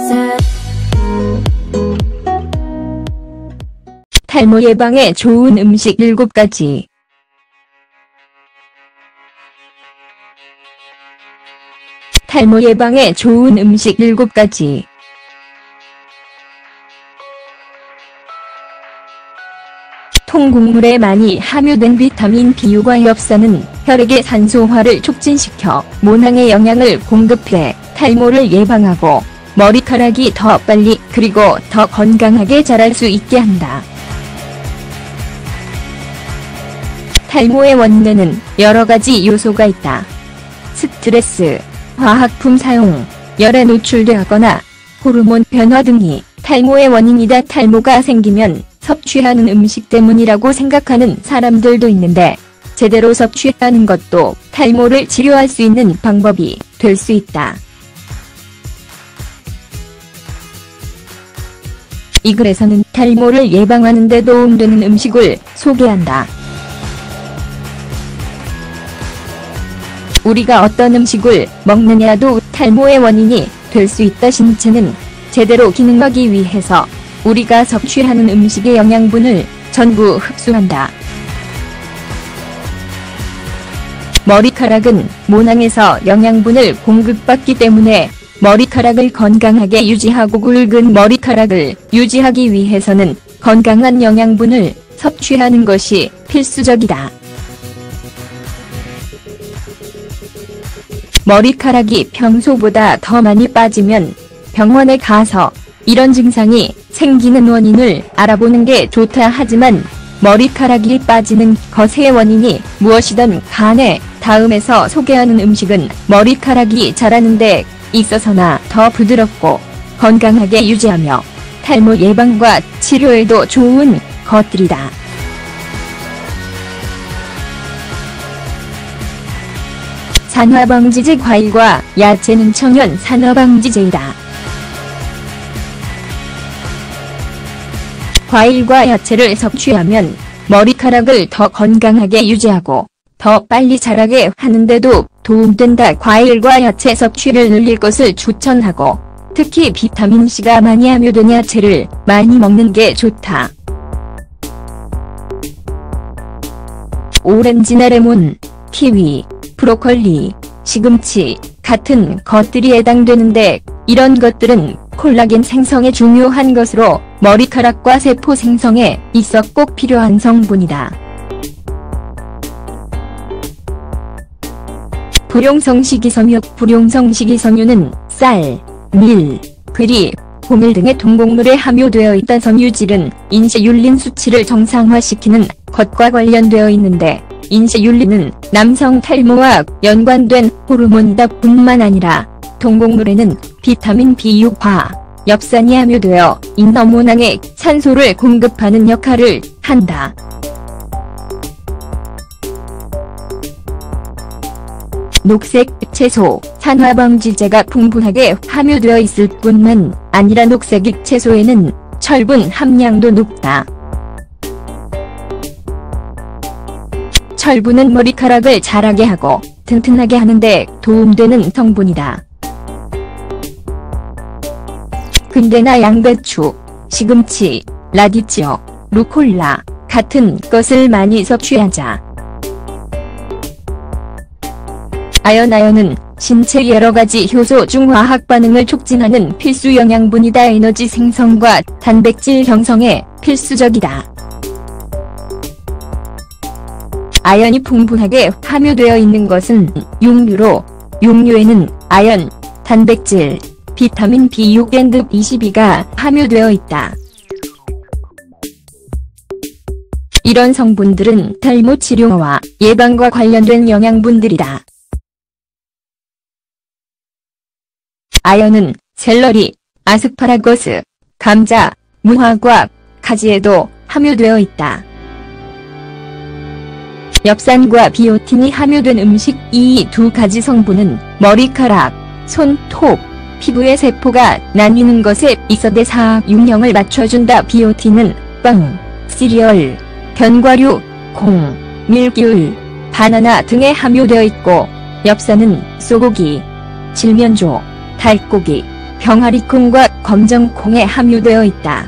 탈모 예방에 좋은 음식 7가지. 탈모 예방에 좋은 음식 7가지. 통곡물에 많이 함유된 비타민 B유과 엽산은 혈액의 산소화를 촉진시켜 모낭에 영양을 공급해 탈모를 예방하고 머리카락이 더 빨리 그리고 더 건강하게 자랄 수 있게 한다. 탈모의 원인에는 여러 가지 요소가 있다. 스트레스, 화학품 사용, 열에 노출되거나 호르몬 변화 등이 탈모의 원인이다. 탈모가 생기면 섭취하는 음식 때문이라고 생각하는 사람들도 있는데 제대로 섭취하는 것도 탈모를 치료할 수 있는 방법이 될 수 있다. 이 글에서는 탈모를 예방하는 데 도움되는 음식을 소개한다. 우리가 어떤 음식을 먹느냐도 탈모의 원인이 될 수 있다. 신체는 제대로 기능하기 위해서 우리가 섭취하는 음식의 영양분을 전부 흡수한다. 머리카락은 모낭에서 영양분을 공급받기 때문에 머리카락을 건강하게 유지하고 굵은 머리카락을 유지하기 위해서는 건강한 영양분을 섭취하는 것이 필수적이다. 머리카락이 평소보다 더 많이 빠지면 병원에 가서 이런 증상이 생기는 원인을 알아보는 게 좋다. 하지만 머리카락이 빠지는 것의 원인이 무엇이든 간에 다음에서 소개하는 음식은 머리카락이 자라는 데 있어서나 더 부드럽고 건강하게 유지하며 탈모 예방과 치료에도 좋은 것들이다. 산화방지제 과일과 야채는 천연 산화방지제이다. 과일과 야채를 섭취하면 머리카락을 더 건강하게 유지하고 더 빨리 자라게 하는데도 도움된다. 과일과 야채 섭취를 늘릴 것을 추천하고 특히 비타민C가 많이 함유된 야채를 많이 먹는 게 좋다. 오렌지나 레몬, 키위, 브로콜리, 시금치 같은 것들이 해당되는데 이런 것들은 콜라겐 생성에 중요한 것으로 머리카락과 세포 생성에 있어 꼭 필요한 성분이다. 불용성 식이섬유. 불용성 식이섬유는 쌀, 밀, 그리, 고밀 등의 통곡물에 함유되어 있던 섬유질은 인쇄율린 수치를 정상화시키는 것과 관련되어 있는데 인쇄율린은 남성 탈모와 연관된 호르몬이다. 뿐만 아니라 통곡물에는 비타민 B유과, 엽산이 함유되어 인너 모낭에 산소를 공급하는 역할을 한다. 녹색 채소, 산화방지제가 풍부하게 함유되어 있을 뿐만 아니라 녹색 채소에는 철분 함량도 높다. 철분은 머리카락을 자라게 하고 튼튼하게 하는데 도움되는 성분이다. 근대나 양배추, 시금치, 라디치어, 루콜라 같은 것을 많이 섭취하자. 아연은 신체 여러가지 효소 중 화학 반응을 촉진하는 필수 영양분이다. 에너지 생성과 단백질 형성에 필수적이다. 아연이 풍부하게 함유되어 있는 것은 육류로, 육류에는 아연, 단백질, 비타민 B6 앤드 B12가 함유되어 있다. 이런 성분들은 탈모 치료와 예방과 관련된 영양분들이다. 아연은 샐러리, 아스파라거스, 감자, 무화과, 가지에도 함유되어 있다. 엽산과 비오틴이 함유된 음식. 이 두 가지 성분은 머리카락, 손톱, 피부의 세포가 나뉘는 것에 있어 대사육형을 맞춰준다. 비오틴은 빵, 시리얼, 견과류, 콩, 밀귤, 바나나 등에 함유되어 있고 엽산은 소고기, 질면조, 닭고기, 병아리콩과 검정콩에 함유되어 있다.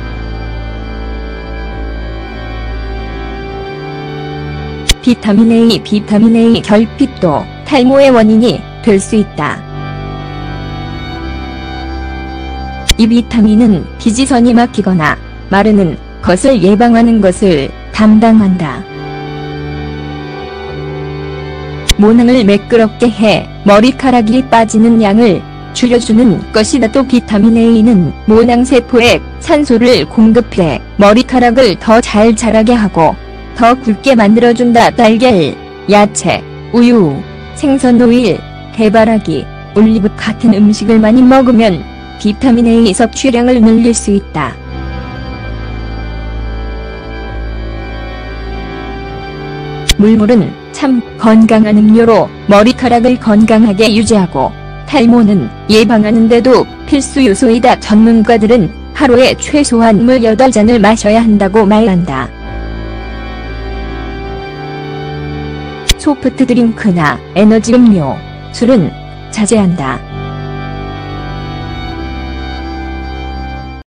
비타민 A 결핍도 탈모의 원인이 될 수 있다. 이 비타민은 피지선이 막히거나 마르는 것을 예방하는 것을 담당한다. 모낭을 매끄럽게 해 머리카락이 빠지는 양을 줄여주는 것이다. 또 비타민 A는 모낭세포에 산소를 공급해 머리카락을 더 잘 자라게 하고 더 굵게 만들어준다. 달걀, 야채, 우유, 생선오일, 해바라기, 올리브 같은 음식을 많이 먹으면 비타민 A 섭취량을 늘릴 수 있다. 물물은 참 건강한 음료로 머리카락을 건강하게 유지하고 탈모는 예방하는 데도 필수 요소이다. 전문가들은 하루에 최소한 물 8잔을 마셔야 한다고 말한다. 소프트드링크나 에너지 음료, 술은 자제한다.